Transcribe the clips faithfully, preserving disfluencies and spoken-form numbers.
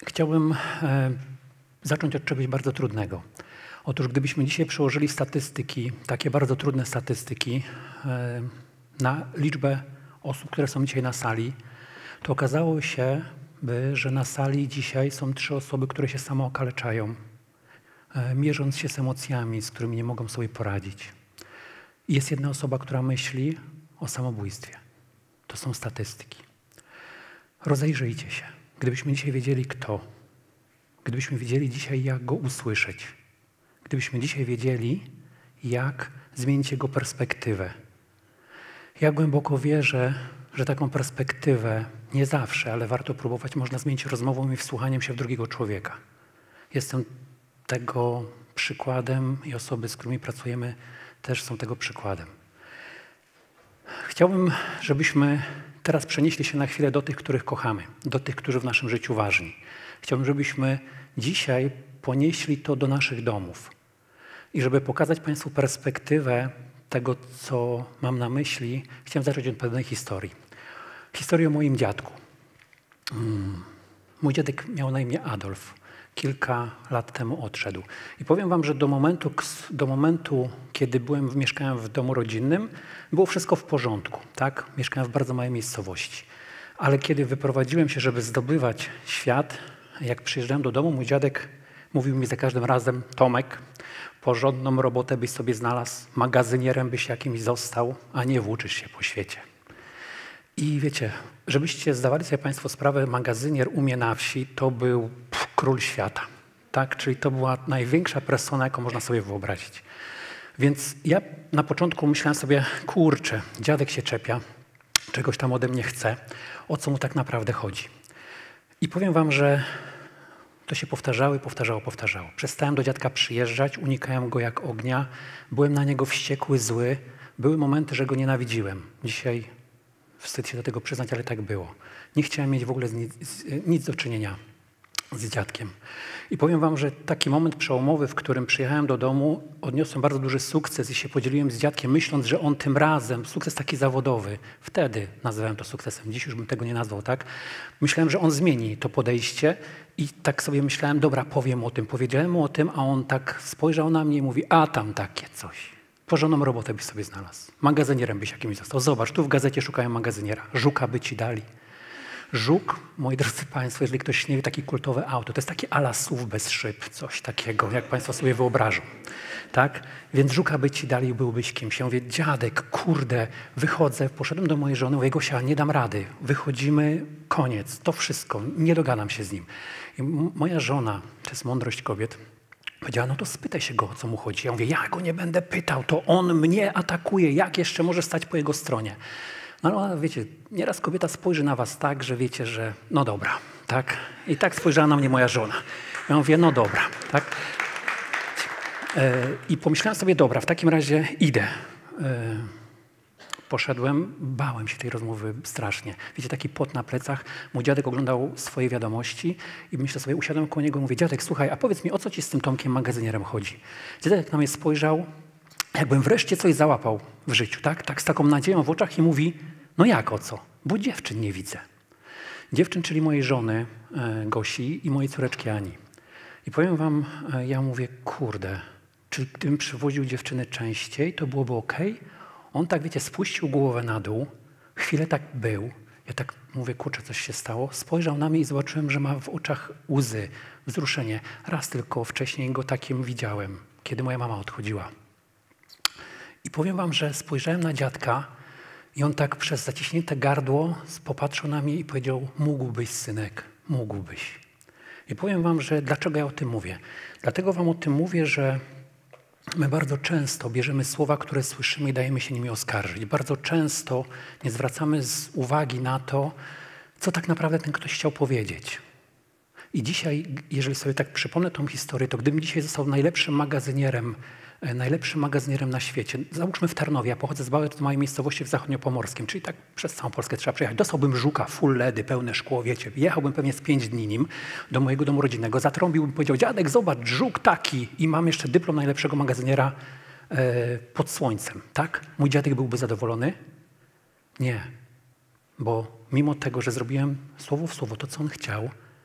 Chciałbym e, zacząć od czegoś bardzo trudnego. Otóż gdybyśmy dzisiaj przełożyli statystyki, takie bardzo trudne statystyki, e, na liczbę osób, które są dzisiaj na sali, to okazało się, by, że na sali dzisiaj są trzy osoby, które się samookaleczają, e, mierząc się z emocjami, z którymi nie mogą sobie poradzić. I jest jedna osoba, która myśli o samobójstwie. To są statystyki. Rozejrzyjcie się. Gdybyśmy dzisiaj wiedzieli kto, gdybyśmy wiedzieli dzisiaj jak go usłyszeć, gdybyśmy dzisiaj wiedzieli jak zmienić jego perspektywę. Ja głęboko wierzę, że taką perspektywę nie zawsze, ale warto próbować, można zmienić rozmową i wsłuchaniem się w drugiego człowieka. Jestem tego przykładem i osoby, z którymi pracujemy, też są tego przykładem. Chciałbym, żebyśmy teraz przenieśli się na chwilę do tych, których kochamy, do tych, którzy w naszym życiu ważni. Chciałbym, żebyśmy dzisiaj ponieśli to do naszych domów i żeby pokazać Państwu perspektywę tego, co mam na myśli, chciałem zacząć od pewnej historii. Historię o moim dziadku. Mój dziadek miał na imię Adolf. Kilka lat temu odszedł. I powiem wam, że do momentu, do momentu kiedy byłem, mieszkałem w domu rodzinnym, było wszystko w porządku. Tak? Mieszkałem w bardzo małej miejscowości. Ale kiedy wyprowadziłem się, żeby zdobywać świat, jak przyjeżdżałem do domu, mój dziadek mówił mi za każdym razem: Tomek, porządną robotę byś sobie znalazł, magazynierem byś jakimś został, a nie włóczysz się po świecie. I wiecie, żebyście zdawali sobie Państwo sprawę, magazynier u mnie na wsi to był pff, król świata. Tak? Czyli to była największa persona, jaką można sobie wyobrazić. Więc ja na początku myślałem sobie, kurczę, dziadek się czepia, czegoś tam ode mnie chce, o co mu tak naprawdę chodzi. I powiem wam, że to się powtarzało i powtarzało, powtarzało. Przestałem do dziadka przyjeżdżać, unikałem go jak ognia, byłem na niego wściekły, zły. Były momenty, że go nienawidziłem. Dzisiaj wstyd się do tego przyznać, ale tak było. Nie chciałem mieć w ogóle nic, nic do czynienia z dziadkiem. I powiem wam, że taki moment przełomowy, w którym przyjechałem do domu, odniosłem bardzo duży sukces i się podzieliłem z dziadkiem, myśląc, że on tym razem, sukces taki zawodowy, wtedy nazywałem to sukcesem, dziś już bym tego nie nazwał, tak? Myślałem, że on zmieni to podejście i tak sobie myślałem, dobra, powiem o tym. Powiedziałem mu o tym, a on tak spojrzał na mnie i mówi, a tam takie coś. Porządną robotę byś sobie znalazł. Magazynierem byś jakimś został. Zobacz, tu w gazecie szukają magazyniera. Żuka by ci dali. Żuk, moi drodzy Państwo, jeżeli ktoś nie wie, takie kultowe auto, to jest taki ala S U V bez szyb, coś takiego, jak Państwo sobie wyobrażą. Tak? Więc żuka by ci dali i byłbyś kimś. Ja mówię, dziadek, kurde, wychodzę, poszedłem do mojej żony, mówię, Gosia, nie dam rady. Wychodzimy, koniec, to wszystko, nie dogadam się z nim. I moja żona, to jest mądrość kobiet, powiedziała, no to spytaj się go, o co mu chodzi. Ja mówię, ja go nie będę pytał, to on mnie atakuje, jak jeszcze może stać po jego stronie? No ale wiecie, nieraz kobieta spojrzy na was tak, że wiecie, że no dobra, tak? I tak spojrzała na mnie moja żona. Ja mówię, no dobra, tak? I pomyślałem sobie, dobra, w takim razie idę. Poszedłem, bałem się tej rozmowy strasznie. Wiecie, taki pot na plecach. Mój dziadek oglądał swoje wiadomości i myślę sobie, usiadłem koło niego i mówię, dziadek, słuchaj, a powiedz mi, o co ci z tym Tomkiem magazynierem chodzi? Dziadek na mnie spojrzał, jakbym wreszcie coś załapał w życiu, tak? Tak z taką nadzieją w oczach i mówi, no jak o co? Bo dziewczyn nie widzę. Dziewczyn, czyli mojej żony e, Gosi i mojej córeczki Ani. I powiem wam, e, ja mówię, kurde, czy gdybym przywoził dziewczyny częściej, to byłoby okej? On tak, wiecie, spuścił głowę na dół, chwilę tak był. Ja tak mówię, kurczę, coś się stało. Spojrzał na mnie i zobaczyłem, że ma w oczach łzy, wzruszenie. Raz tylko wcześniej go takim widziałem, kiedy moja mama odchodziła. I powiem wam, że spojrzałem na dziadka i on tak przez zaciśnięte gardło popatrzył na mnie i powiedział, mógłbyś, synek, mógłbyś. I powiem wam, że dlaczego ja o tym mówię? Dlatego wam o tym mówię, że my bardzo często bierzemy słowa, które słyszymy i dajemy się nimi oskarżyć. Bardzo często nie zwracamy uwagi na to, co tak naprawdę ten ktoś chciał powiedzieć. I dzisiaj, jeżeli sobie tak przypomnę tą historię, to gdybym dzisiaj został najlepszym magazynierem, najlepszym magazynierem na świecie, załóżmy w Tarnowie, ja pochodzę z bardzo małej miejscowości w zachodniopomorskim, czyli tak przez całą Polskę trzeba przejechać, dostałbym żuka, full ledy, pełne szkło, wiecie, jechałbym pewnie z pięć dni nim do mojego domu rodzinnego, zatrąbiłbym, powiedział, dziadek, zobacz, żuk taki i mam jeszcze dyplom najlepszego magazyniera e, pod słońcem, tak? Mój dziadek byłby zadowolony? Nie, bo mimo tego, że zrobiłem słowo w słowo to, co on chciał,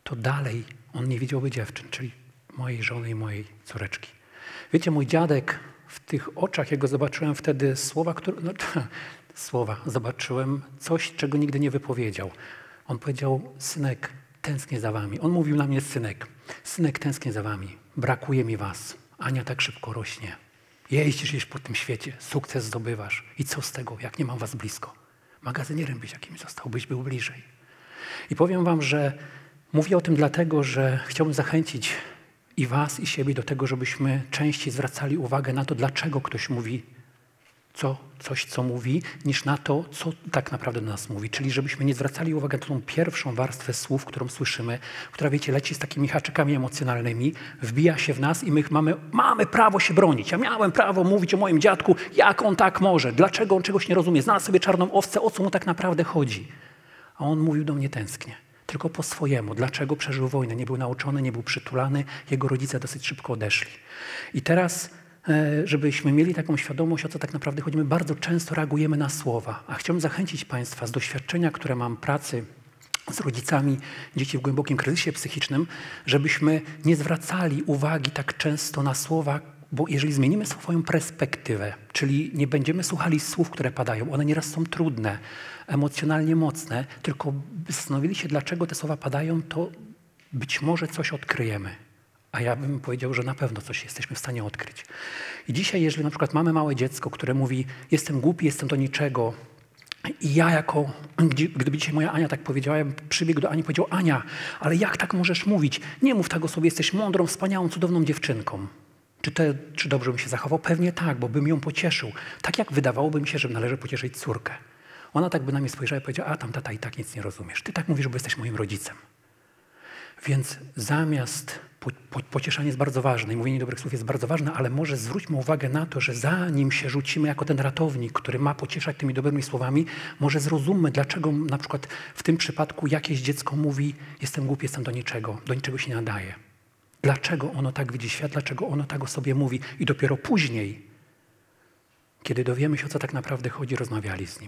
to dalej on nie widziałby dziewczyn, czyli mojej żony i mojej córeczki. Wiecie, mój dziadek, w tych oczach, jak go zobaczyłem wtedy słowa, które, no, słowa, zobaczyłem coś, czego nigdy nie wypowiedział. On powiedział, synek, tęsknię za wami. On mówił na mnie, synek, synek, tęsknię za wami. Brakuje mi was. Ania tak szybko rośnie. Jeździsz gdzieś po tym świecie, sukces zdobywasz. I co z tego, jak nie mam was blisko? Magazynierem byś jakimś został, byś był bliżej. I powiem wam, że mówię o tym dlatego, że chciałbym zachęcić i was, i siebie do tego, żebyśmy częściej zwracali uwagę na to, dlaczego ktoś mówi co, coś, co mówi, niż na to, co tak naprawdę do nas mówi. Czyli żebyśmy nie zwracali uwagi na tą pierwszą warstwę słów, którą słyszymy, która, wiecie, leci z takimi haczykami emocjonalnymi, wbija się w nas i my mamy, mamy prawo się bronić. Ja miałem prawo mówić o moim dziadku, jak on tak może, dlaczego on czegoś nie rozumie, znalazł sobie czarną owcę, o co mu tak naprawdę chodzi. A on mówił do mnie tęsknie. Tylko po swojemu. Dlaczego przeżył wojnę? Nie był nauczony, nie był przytulany. Jego rodzice dosyć szybko odeszli. I teraz, żebyśmy mieli taką świadomość, o co tak naprawdę chodzi, my bardzo często reagujemy na słowa. A chciałbym zachęcić Państwa z doświadczenia, które mam pracy z rodzicami dzieci w głębokim kryzysie psychicznym, żebyśmy nie zwracali uwagi tak często na słowa, bo jeżeli zmienimy swoją perspektywę, czyli nie będziemy słuchali słów, które padają, one nieraz są trudne, emocjonalnie mocne, tylko zastanowili się, dlaczego te słowa padają, to być może coś odkryjemy. A ja bym powiedział, że na pewno coś jesteśmy w stanie odkryć. I dzisiaj, jeżeli na przykład mamy małe dziecko, które mówi, jestem głupi, jestem do niczego, i ja jako, gdyby dzisiaj moja Ania tak powiedziała, ja bym przybiegł do Ani i powiedział, Ania, ale jak tak możesz mówić? Nie mów tak o sobie, jesteś mądrą, wspaniałą, cudowną dziewczynką. Czy, te, czy dobrze bym się zachował? Pewnie tak, bo bym ją pocieszył. Tak jak wydawałoby mi się, że należy pocieszyć córkę. Ona tak by na mnie spojrzała i powiedziała, a tam tata i tak nic nie rozumiesz. Ty tak mówisz, bo jesteś moim rodzicem. Więc zamiast, po, po, pocieszanie jest bardzo ważne i mówienie dobrych słów jest bardzo ważne, ale może zwróćmy uwagę na to, że zanim się rzucimy jako ten ratownik, który ma pocieszać tymi dobrymi słowami, może zrozummy, dlaczego na przykład w tym przypadku jakieś dziecko mówi, jestem głupi, jestem do niczego, do niczego się nie nadaje. Dlaczego ono tak widzi świat, dlaczego ono tak o sobie mówi i dopiero później, kiedy dowiemy się, o co tak naprawdę chodzi, rozmawiali z nim.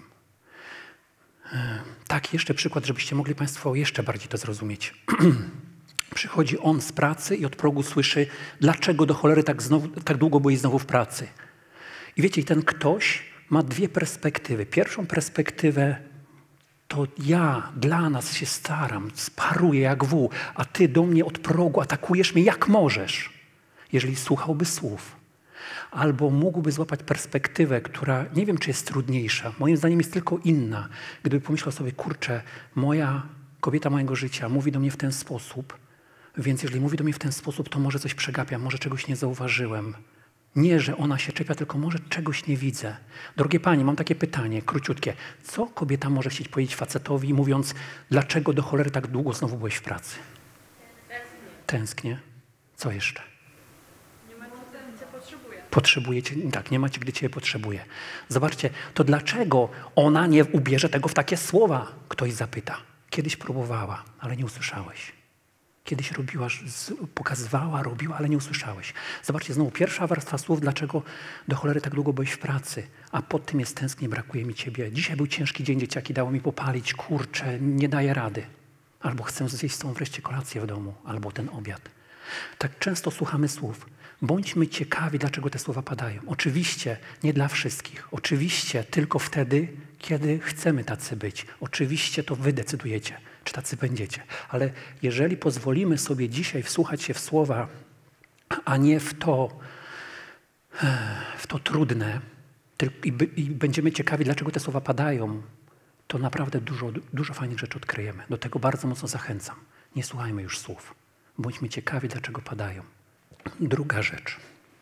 Tak, jeszcze przykład, żebyście mogli Państwo jeszcze bardziej to zrozumieć. Przychodzi on z pracy i od progu słyszy, dlaczego do cholery tak, znowu, tak długo byłeś znowu w pracy. I wiecie, ten ktoś ma dwie perspektywy. Pierwszą perspektywę to ja dla nas się staram, sparuję jak wół, a ty do mnie od progu atakujesz mnie jak możesz, jeżeli słuchałby słów. Albo mógłby złapać perspektywę, która nie wiem, czy jest trudniejsza. Moim zdaniem jest tylko inna. Gdyby pomyślał sobie, kurczę, moja kobieta mojego życia mówi do mnie w ten sposób, więc jeżeli mówi do mnie w ten sposób, to może coś przegapiam, może czegoś nie zauważyłem. Nie, że ona się czepia, tylko może czegoś nie widzę. Drogie panie, mam takie pytanie, króciutkie. Co kobieta może chcieć powiedzieć facetowi, mówiąc, dlaczego do cholery tak długo znowu byłeś w pracy? Tęsknię. Tęsknię. Co jeszcze? Nie macie ten, co potrzebuje. Potrzebujecie, tak, nie macie, gdy cię potrzebuje. Zobaczcie, to dlaczego ona nie ubierze tego w takie słowa? Ktoś zapyta. Kiedyś próbowała, ale nie usłyszałeś. Kiedyś robiła, pokazywała, robiła, ale nie usłyszałeś. Zobaczcie, znowu pierwsza warstwa słów, dlaczego do cholery tak długo byłeś w pracy, a pod tym jest tęsknię, brakuje mi ciebie. Dzisiaj był ciężki dzień, dzieciaki dało mi popalić, kurczę, nie daję rady. Albo chcę zjeść z tą wreszcie kolację w domu, albo ten obiad. Tak często słuchamy słów. Bądźmy ciekawi, dlaczego te słowa padają. Oczywiście nie dla wszystkich. Oczywiście tylko wtedy, kiedy chcemy tacy być. Oczywiście to wy decydujecie, czy tacy będziecie. Ale jeżeli pozwolimy sobie dzisiaj wsłuchać się w słowa, a nie w to, w to trudne i, i będziemy ciekawi, dlaczego te słowa padają, to naprawdę dużo, dużo fajnych rzeczy odkryjemy. Do tego bardzo mocno zachęcam. Nie słuchajmy już słów. Bądźmy ciekawi, dlaczego padają. Druga rzecz.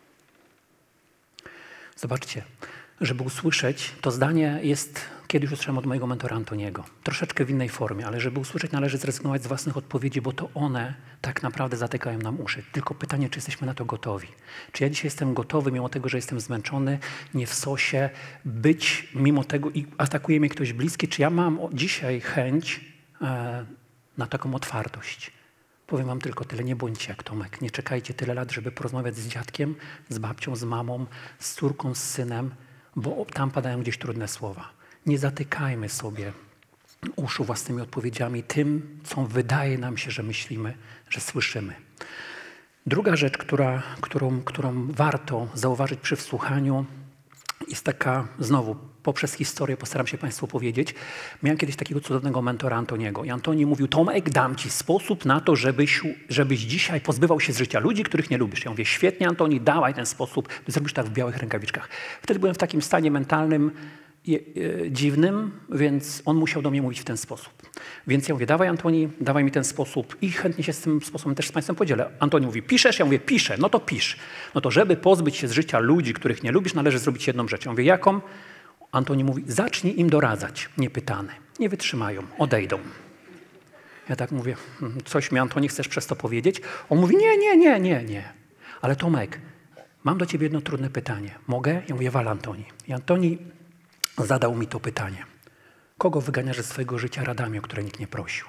Zobaczcie, żeby usłyszeć, to zdanie jest, kiedyś usłyszałem od mojego mentora Antoniego, troszeczkę w innej formie, ale żeby usłyszeć, należy zrezygnować z własnych odpowiedzi, bo to one tak naprawdę zatykają nam uszy. Tylko pytanie, czy jesteśmy na to gotowi. Czy ja dzisiaj jestem gotowy, mimo tego, że jestem zmęczony, nie w sosie, być mimo tego i atakuje mnie ktoś bliski, czy ja mam dzisiaj chęć e, na taką otwartość. Powiem wam tylko tyle, nie bądźcie jak Tomek. Nie czekajcie tyle lat, żeby porozmawiać z dziadkiem, z babcią, z mamą, z córką, z synem, bo tam padają gdzieś trudne słowa. Nie zatykajmy sobie uszu własnymi odpowiedziami, tym, co wydaje nam się, że myślimy, że słyszymy. Druga rzecz, która, którą, którą warto zauważyć przy wsłuchaniu, jest taka, znowu, poprzez historię postaram się Państwu powiedzieć. Miałem kiedyś takiego cudownego mentora Antoniego i Antoni mówił: Tomek, dam Ci sposób na to, żebyś, żebyś dzisiaj pozbywał się z życia ludzi, których nie lubisz. Ja mówię: świetnie, Antoni, dawaj ten sposób, ty zrobisz tak w białych rękawiczkach. Wtedy byłem w takim stanie mentalnym i, e, dziwnym, więc on musiał do mnie mówić w ten sposób. Więc ja mówię: dawaj, Antoni, dawaj mi ten sposób i chętnie się z tym sposobem też z Państwem podzielę. Antoni mówi: piszesz? Ja mówię: piszę. No to pisz. No to żeby pozbyć się z życia ludzi, których nie lubisz, należy zrobić jedną rzecz. Ja mówię: jaką? Antoni mówi: zacznij im doradzać, niepytany. Nie wytrzymają, odejdą. Ja tak mówię: coś mi, Antoni, chcesz przez to powiedzieć? On mówi: nie, nie, nie, nie, nie. Ale Tomek, mam do ciebie jedno trudne pytanie. Mogę? Ja mówię: wal, Antoni. I Antoni zadał mi to pytanie: kogo wyganiasz ze swojego życia radami, o które nikt nie prosił?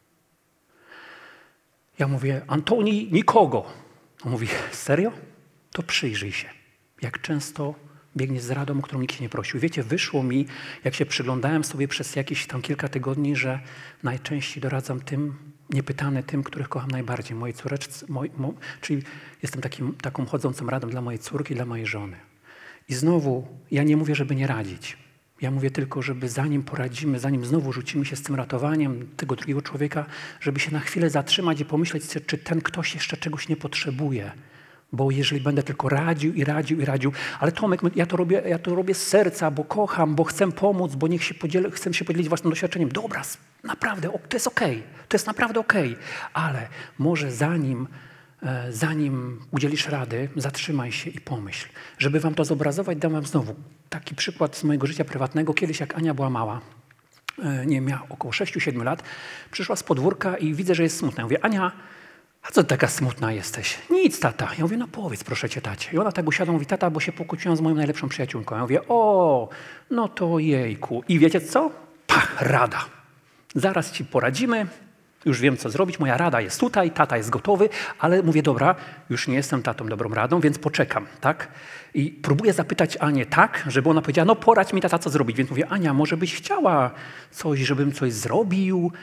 Ja mówię: Antoni, nikogo. On mówi: serio? To przyjrzyj się, jak często biegniesz z radą, o którą nikt się nie prosił. Wiecie, wyszło mi, jak się przyglądałem sobie przez jakieś tam kilka tygodni, że najczęściej doradzam tym, niepytany tym, których kocham najbardziej, mojej córeczce, moj, mo, czyli jestem takim, taką chodzącą radą dla mojej córki, dla mojej żony. I znowu, ja nie mówię, żeby nie radzić. Ja mówię tylko, żeby zanim poradzimy, zanim znowu rzucimy się z tym ratowaniem tego drugiego człowieka, żeby się na chwilę zatrzymać i pomyśleć, czy ten ktoś jeszcze czegoś nie potrzebuje. Bo jeżeli będę tylko radził i radził i radził, ale Tomek, ja to robię, ja to robię z serca, bo kocham, bo chcę pomóc, bo niech się podzielę, chcę się podzielić własnym doświadczeniem. Dobra, naprawdę, to jest okej, okay, to jest naprawdę okej, okay. Ale może zanim, zanim udzielisz rady, zatrzymaj się i pomyśl. Żeby wam to zobrazować, dam wam znowu taki przykład z mojego życia prywatnego. Kiedyś, jak Ania była mała, nie wiem, miała około sześciu siedmiu lat, przyszła z podwórka i widzę, że jest smutna. Ja mówię: Ania, a co ty taka smutna jesteś? Nic, tata. Ja mówię: no powiedz proszę cię, tacie. I ona tak usiadła, mówi: tata, bo się pokłóciłam z moją najlepszą przyjaciółką. Ja mówię: o, no to jejku. I wiecie co? Pach, rada. Zaraz ci poradzimy, już wiem, co zrobić. Moja rada jest tutaj, tata jest gotowy, ale mówię: dobra, już nie jestem tatą dobrą radą, więc poczekam, tak? I próbuję zapytać Anię tak, żeby ona powiedziała: no poradź mi, tata, co zrobić. Więc mówię: Ania, może byś chciała coś, żebym coś zrobił?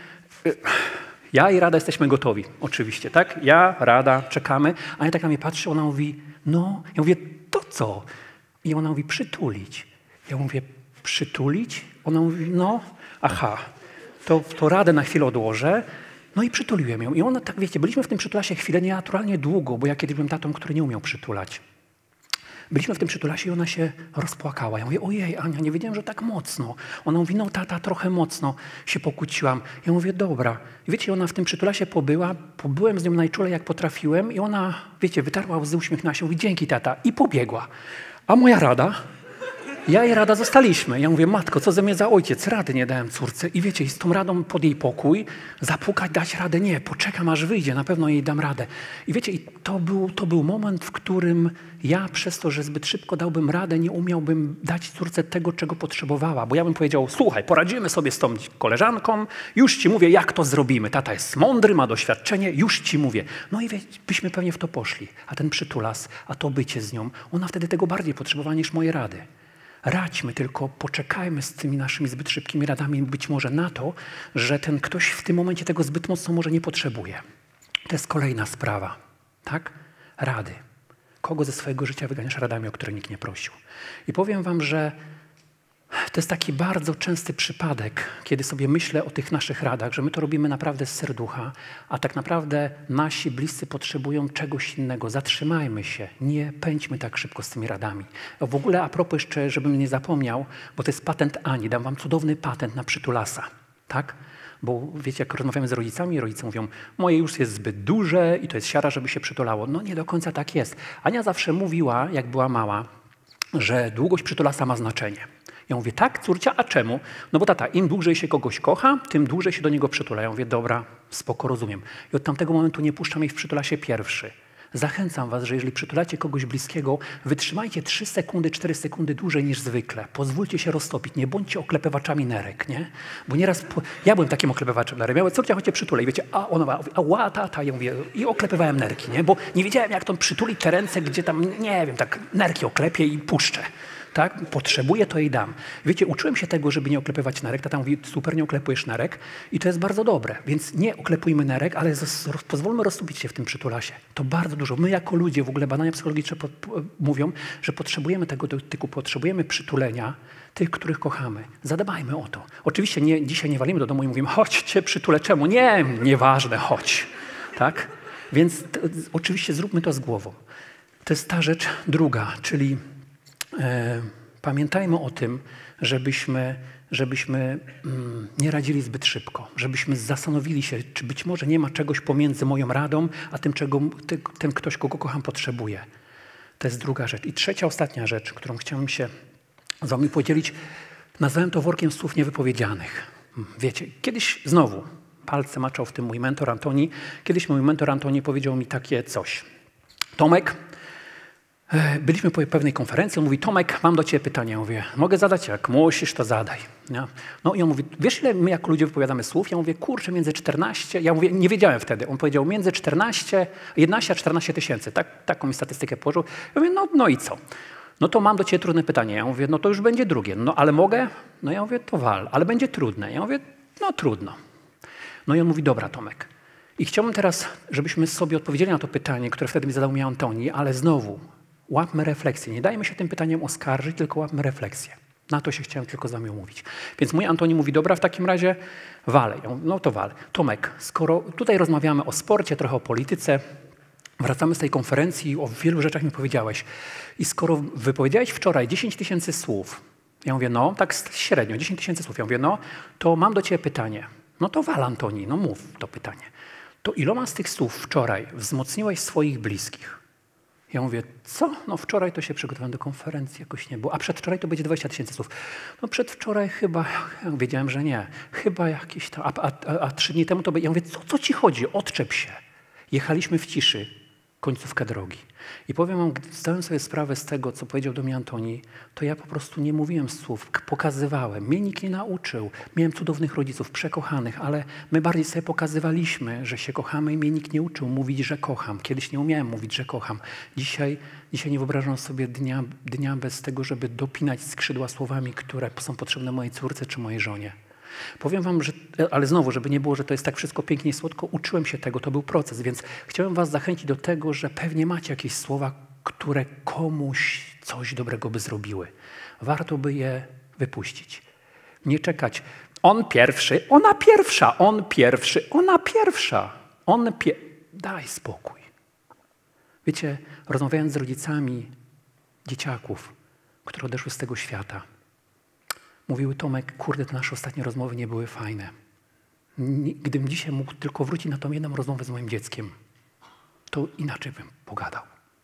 Ja i Rada jesteśmy gotowi, oczywiście, tak? Ja, Rada, czekamy. Ania tak na mnie patrzy, ona mówi: no. Ja mówię: to co? I ona mówi: przytulić. Ja mówię: przytulić? Ona mówi: no, aha, to, to Radę na chwilę odłożę. No i przytuliłem ją. I ona tak, wiecie, byliśmy w tym przytulasie chwilę nienaturalnie długo, bo ja kiedyś byłem tatą, który nie umiał przytulać. Byliśmy w tym przytulasie i ona się rozpłakała. Ja mówię: ojej, Ania, nie wiedziałem, że tak mocno. Ona mówi: no tata, trochę mocno się pokłóciłam. Ja mówię: dobra. I wiecie, ona w tym przytulasie pobyła, pobyłem z nią najczulej jak potrafiłem i ona, wiecie, wytarła łzy, uśmiechnęła się, mówi: dzięki, tata, i pobiegła. A moja Rada, ja i Rada zostaliśmy. Ja mówię: matko, co ze mnie za ojciec? Rady nie dałem córce. I wiecie, z tą Radą pod jej pokój, zapukać, dać radę. Nie, poczekam, aż wyjdzie, na pewno jej dam radę. I wiecie, i to był, to był moment, w którym ja przez to, że zbyt szybko dałbym radę, nie umiałbym dać córce tego, czego potrzebowała. Bo ja bym powiedział: słuchaj, poradzimy sobie z tą koleżanką, już ci mówię, jak to zrobimy. Tata jest mądry, ma doświadczenie, już ci mówię. No i wiecie, byśmy pewnie w to poszli. A ten przytulas, a to bycie z nią, ona wtedy tego bardziej potrzebowała niż moje rady. Radźmy, tylko poczekajmy z tymi naszymi zbyt szybkimi radami być może na to, że ten ktoś w tym momencie tego zbyt mocno może nie potrzebuje. To jest kolejna sprawa, tak? Rady. Kogo ze swojego życia wyganiasz radami, o które nikt nie prosił? I powiem wam, że to jest taki bardzo częsty przypadek, kiedy sobie myślę o tych naszych radach, że my to robimy naprawdę z serducha, a tak naprawdę nasi bliscy potrzebują czegoś innego. Zatrzymajmy się, nie pędźmy tak szybko z tymi radami. W ogóle a propos jeszcze, żebym nie zapomniał, bo to jest patent Ani, dam wam cudowny patent na przytulasa, tak? Bo wiecie, jak rozmawiamy z rodzicami, rodzice mówią: moje już jest zbyt duże i to jest siara, żeby się przytulało. No nie do końca tak jest. Ania zawsze mówiła, jak była mała, że długość przytulasa ma znaczenie. Ja mówię: tak, córcia, a czemu? No bo tata, im dłużej się kogoś kocha, tym dłużej się do niego przytula. Ja mówię: dobra, spoko, rozumiem. I od tamtego momentu nie puszczam jej w przytulasie pierwszy. Zachęcam was, że jeżeli przytulacie kogoś bliskiego, wytrzymajcie trzy sekundy, cztery sekundy dłużej niż zwykle. Pozwólcie się roztopić, nie bądźcie oklepywaczami nerek, nie? Bo nieraz, po... ja byłem takim oklepywaczem nerek. Ja mówię: córcia, chodźcie przytulej. I wiecie, a ona mówi: a ła, tata. Ja mówię, i oklepywałem nerki, nie? Bo nie wiedziałem, jak to przytulić te ręce, gdzie tam, nie wiem, tak nerki oklepię i puszczę. Tak? Potrzebuję, to jej dam. Wiecie, uczyłem się tego, żeby nie oklepywać nerek. Tata mówi, super, nie oklepujesz nerek. I to jest bardzo dobre. Więc nie oklepujmy nerek, ale z, pozwólmy roztopić się w tym przytulasie. To bardzo dużo. My jako ludzie, w ogóle badania psychologiczne po, po, mówią, że potrzebujemy tego dotyku, potrzebujemy przytulenia tych, których kochamy. Zadbajmy o to. Oczywiście nie, dzisiaj nie walimy do domu i mówimy, chodź cię przytulę. Czemu? Nie, nieważne, chodź. Tak? Więc to, oczywiście zróbmy to z głową. To jest ta rzecz druga, czyli e, pamiętajmy o tym, żebyśmy, żebyśmy mm, nie radzili zbyt szybko, żebyśmy zastanowili się, czy być może nie ma czegoś pomiędzy moją radą, a tym, czego ty, ten ktoś, kogo kocham, potrzebuje. To jest druga rzecz. I trzecia, ostatnia rzecz, którą chciałem się z wami podzielić, nazwałem to workiem słów niewypowiedzianych. Wiecie, kiedyś znowu palce maczał w tym mój mentor Antoni. Kiedyś mój mentor Antoni powiedział mi takie coś. Tomek, byliśmy po pewnej konferencji, on mówi, Tomek, mam do ciebie pytanie. Ja mówię, mogę zadać? Jak musisz, to zadaj. Nie? No i on mówi, wiesz ile my jako ludzie wypowiadamy słów? Ja mówię, kurczę, między czternaście, ja mówię, nie wiedziałem wtedy. On powiedział, między czternaście, jedenaście a czternaście tysięcy. Tak, taką mi statystykę położył. Ja mówię, no, no i co? No to mam do ciebie trudne pytanie. Ja mówię, no to już będzie drugie. No ale mogę? No ja mówię, to wal, ale będzie trudne. Ja mówię, no trudno. No i on mówi, dobra Tomek. I chciałbym teraz, żebyśmy sobie odpowiedzieli na to pytanie, które wtedy mi zadał mi Antoni, ale znowu łapmy refleksję. Nie dajmy się tym pytaniem oskarżyć, tylko łapmy refleksję. Na to się chciałem tylko z wami omówić. Więc mój Antoni mówi, dobra, w takim razie walę. Ja mówię, no to wal. Tomek, skoro tutaj rozmawiamy o sporcie, trochę o polityce, wracamy z tej konferencji, o wielu rzeczach mi powiedziałeś. I skoro wypowiedziałeś wczoraj dziesięć tysięcy słów, ja mówię, no tak średnio, dziesięć tysięcy słów. Ja mówię, no to mam do ciebie pytanie. No to wal, Antoni, no mów to pytanie. To iloma z tych słów wczoraj wzmocniłeś swoich bliskich? Ja mówię, co? No wczoraj to się przygotowałem do konferencji, jakoś nie było. A przedwczoraj to będzie dwadzieścia tysięcy słów. No przedwczoraj chyba, ja wiedziałem, że nie. Chyba jakieś tam, a, a, a, a trzy dni temu to... Ja mówię, co, co ci chodzi? Odczep się. Jechaliśmy w ciszy, końcówkę drogi. I powiem wam, gdy zdałem sobie sprawę z tego, co powiedział do mnie Antoni, to ja po prostu nie mówiłem słów, pokazywałem. Mnie nikt nie nauczył. Miałem cudownych rodziców, przekochanych, ale my bardziej sobie pokazywaliśmy, że się kochamy i mnie nikt nie uczył mówić, że kocham. Kiedyś nie umiałem mówić, że kocham. Dzisiaj, dzisiaj nie wyobrażam sobie dnia, dnia bez tego, żeby dopinać skrzydła słowami, które są potrzebne mojej córce czy mojej żonie. Powiem wam, że, ale znowu, żeby nie było, że to jest tak wszystko pięknie i słodko, uczyłem się tego, to był proces, więc chciałem was zachęcić do tego, że pewnie macie jakieś słowa, które komuś coś dobrego by zrobiły. Warto by je wypuścić. Nie czekać. On pierwszy, ona pierwsza, on pierwszy, ona pierwsza. On pie... Daj spokój. Wiecie, rozmawiając z rodzicami dzieciaków, które odeszły z tego świata, mówiły, Tomek, kurde, te nasze ostatnie rozmowy nie były fajne. Gdybym dzisiaj mógł tylko wrócić na tą jedną rozmowę z moim dzieckiem, to inaczej bym pogadał.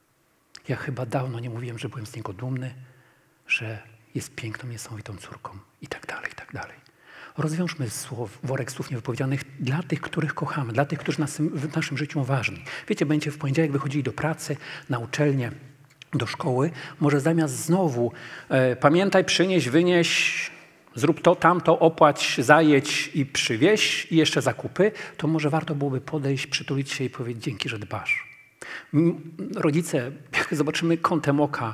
Ja chyba dawno nie mówiłem, że byłem z niego dumny, że jest piękną, niesamowitą córką i tak dalej, i tak dalej. Rozwiążmy słów, worek słów niewypowiedzianych dla tych, których kochamy, dla tych, którzy nas, w naszym życiu ważni. Wiecie, będziecie w poniedziałek wychodzili do pracy, na uczelnię, do szkoły, może zamiast znowu e, pamiętaj, przynieś, wynieś, zrób to, tamto, opłać, zajedź i przywieź i jeszcze zakupy, to może warto byłoby podejść, przytulić się i powiedzieć dzięki, że dbasz. Rodzice, jak zobaczymy kątem oka,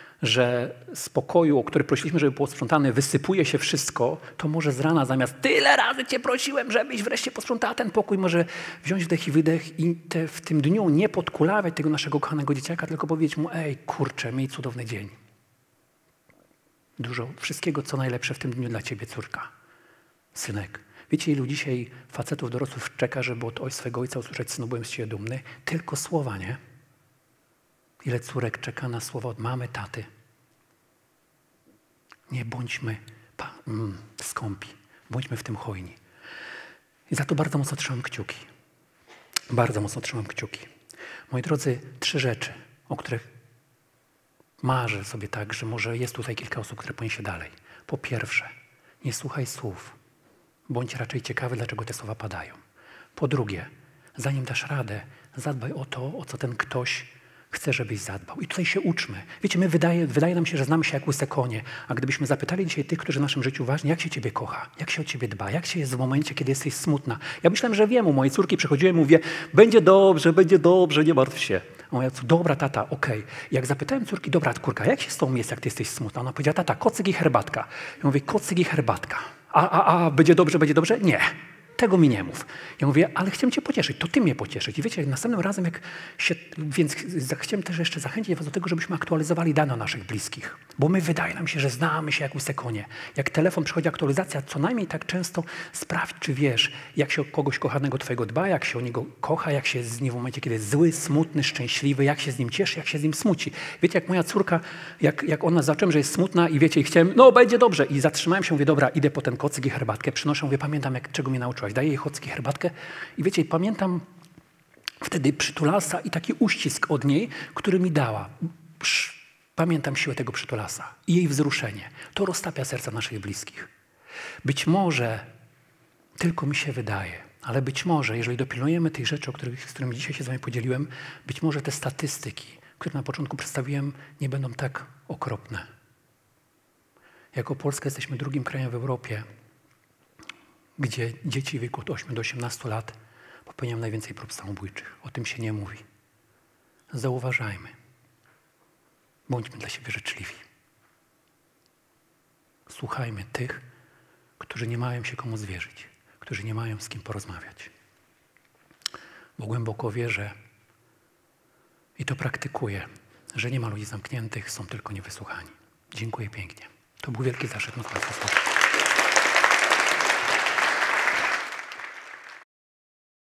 że z pokoju, o który prosiliśmy, żeby było sprzątane, wysypuje się wszystko, to może z rana zamiast tyle razy cię prosiłem, żebyś wreszcie posprzątała ten pokój, może wziąć wdech i wydech i te, w tym dniu nie podkulawiać tego naszego kochanego dzieciaka, tylko powiedzieć mu, ej, kurczę, miej cudowny dzień. Dużo, wszystkiego, co najlepsze w tym dniu dla ciebie, córka, synek. Wiecie, ilu dzisiaj facetów dorosłych czeka, żeby od swego ojca usłyszeć, synu, byłem z ciebie dumny? Tylko słowa, nie? Ile córek czeka na słowa od mamy, taty? Nie bądźmy pa, mm, skąpi, bądźmy w tym hojni. I za to bardzo mocno trzymam kciuki. Bardzo mocno trzymam kciuki. Moi drodzy, trzy rzeczy, o których marzę sobie tak, że może jest tutaj kilka osób, które poniesie dalej. Po pierwsze, nie słuchaj słów. Bądź raczej ciekawy, dlaczego te słowa padają. Po drugie, zanim dasz radę, zadbaj o to, o co ten ktoś chce, żebyś zadbał. I tutaj się uczmy. Wiecie, my wydaje, wydaje nam się, że znamy się jak łyse konie, a gdybyśmy zapytali dzisiaj tych, którzy w naszym życiu ważni, jak się ciebie kocha, jak się o ciebie dba, jak się jest w momencie, kiedy jesteś smutna. Ja myślałem, że wiem, u mojej córki przychodziłem i mówię, będzie dobrze, będzie dobrze, nie martw się. Moja córka, dobra tata, okej. Jak zapytałem córki, dobra córka, jak się z tobą jest, jak ty jesteś smutna? Ona powiedziała, tata, kocyk i herbatka. Ja mówię, kocyk i herbatka. A, a, a, będzie dobrze, będzie dobrze? Nie. Tego mi nie mów. Ja mówię, ale chciałem cię pocieszyć, to ty mnie pocieszyć. I wiecie, następnym razem, jak się, więc chciałem też jeszcze zachęcić was do tego, żebyśmy aktualizowali dane o naszych bliskich. Bo my wydaje nam się, że znamy się jak łyse konie. Jak telefon przychodzi aktualizacja, co najmniej tak często sprawdź, czy wiesz, jak się o kogoś kochanego twojego dba, jak się o niego kocha, jak się z nim w momencie, kiedy jest zły, smutny, szczęśliwy, jak się z nim cieszy, jak się z nim smuci. Wiecie, jak moja córka, jak, jak ona zacząłem, że jest smutna i wiecie, i chciałem, no będzie dobrze. I zatrzymałem się, mówię, dobra, idę po ten kocyk i herbatkę, przynoszę, mówię, pamiętam, jak, czego mnie nauczyłaś. Daję jej kocyk i herbatkę i wiecie, i pamiętam wtedy przytulasa i taki uścisk od niej, który mi dała. Pamiętam siłę tego przytulasa i jej wzruszenie. To roztapia serca naszych bliskich. Być może, tylko mi się wydaje, ale być może, jeżeli dopilnujemy tych rzeczy, o których, z którymi dzisiaj się z wami podzieliłem, być może te statystyki, które na początku przedstawiłem, nie będą tak okropne. Jako Polska jesteśmy drugim krajem w Europie, gdzie dzieci w wieku od ośmiu do osiemnastu lat popełniają najwięcej prób samobójczych. O tym się nie mówi. Zauważajmy. Bądźmy dla siebie życzliwi. Słuchajmy tych, którzy nie mają się komu zwierzyć, którzy nie mają z kim porozmawiać. Bo głęboko wierzę i to praktykuję, że nie ma ludzi zamkniętych, są tylko niewysłuchani. Dziękuję pięknie. To był wielki zaszczyt móc Państwa słuchać.